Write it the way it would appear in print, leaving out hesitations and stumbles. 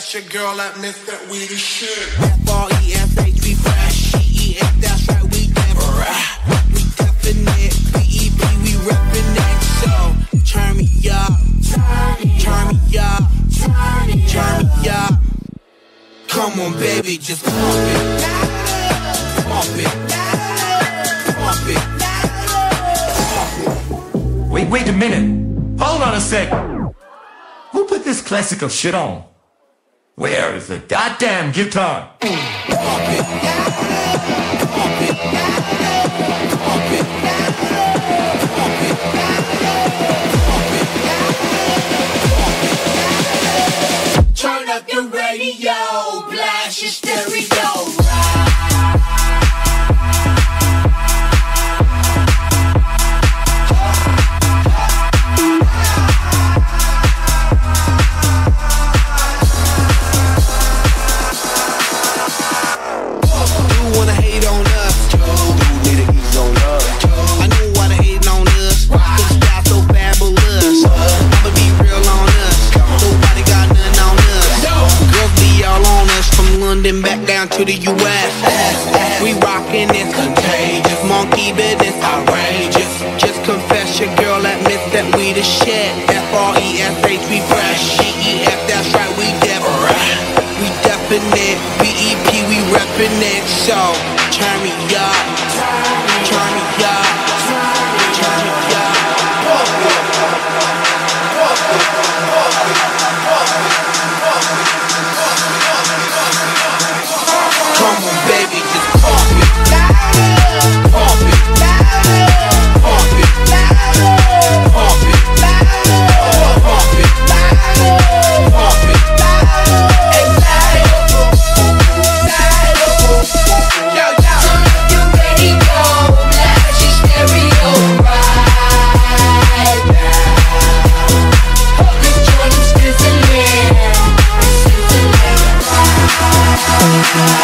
confess, your girl admits that we the shit. F-R-E-S-H, we fresh. E-E-S, that's right, we definite. We definite. P-E-P, we reppin' it. So, turn me up. Turn me up. Turn me up. Come on, baby, just pump it. Pump it. Pump it. Wait a minute. Hold on a sec. Who put this classical shit on? Where is the goddamn guitar? Pump it. Pump it. Pump it. Pump it. Turn up the radio, blast your stereo. Back down to the U.S. We rockin' it contagious, monkey business outrageous. Just confess, your girl admits that we the shit. F-R-E-S-H, we fresh. E-E-F, that's right, we definite. B-E-P, we reppin' it. So, turn me up. Turn me up. Turn me up. Come on, baby, just pump it. Pump it. Pump it. Pump it. Pump it. Pump it. Yo, yo. Turn up your radio, blast your stereo right now. This joint is sizzling.